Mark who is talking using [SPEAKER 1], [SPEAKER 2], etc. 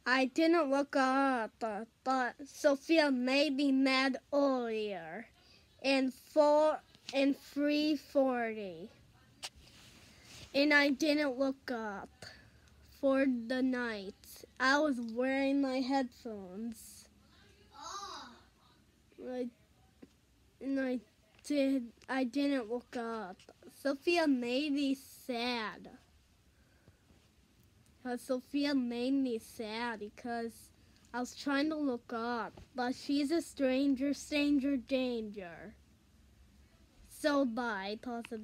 [SPEAKER 1] I didn't look up, but Sophia made me mad earlier in 3:40, and I didn't look up for the night. I was wearing my headphones. I didn't look up. Sophia made me sad. Sophia made me sad because I was trying to look up, but she's a stranger, danger. So bye, positive.